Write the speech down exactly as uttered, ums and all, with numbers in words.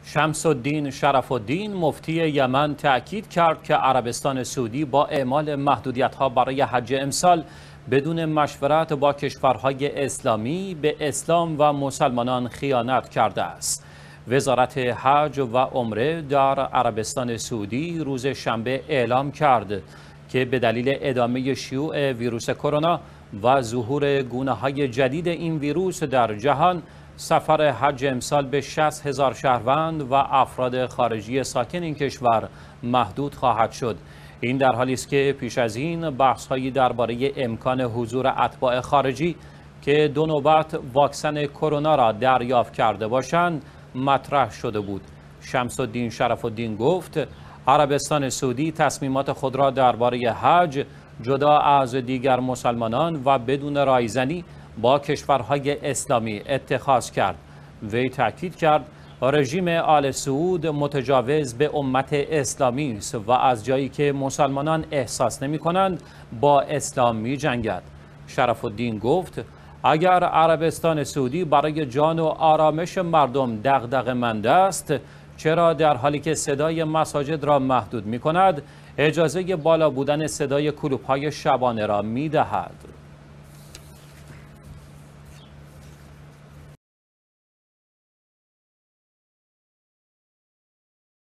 شمس الدین شرف الدین مفتی یمن تأکید کرد که عربستان سعودی با اعمال محدودیت‌ها برای حج امسال بدون مشورت با کشورهای اسلامی به اسلام و مسلمانان خیانت کرده است. وزارت حج و عمره در عربستان سعودی روز شنبه اعلام کرد که به دلیل ادامه شیوع ویروس کرونا و ظهور گونه‌های جدید این ویروس در جهان، سفر حج امسال به شصت هزار شهروند و افراد خارجی ساکن این کشور محدود خواهد شد. این در حالی است که پیش از این بحث‌هایی درباره امکان حضور اتباع خارجی که دو نوبت واکسن کرونا را دریافت کرده باشند مطرح شده بود. شمس الدین شرف الدین گفت عربستان سعودی تصمیمات خود را درباره حج جدا از دیگر مسلمانان و بدون رایزنی با کشورهای اسلامی اتخاذ کرد. وی تاکید کرد رژیم آل سعود متجاوز به امت اسلامی است و از جایی که مسلمانان احساس نمی کنند با اسلام می جنگد. شرف الدین گفت اگر عربستان سعودی برای جان و آرامش مردم دغدغه‌مند است، چرا در حالی که صدای مساجد را محدود می کند اجازه بالا بودن صدای کلوب‌های شبانه را می دهد؟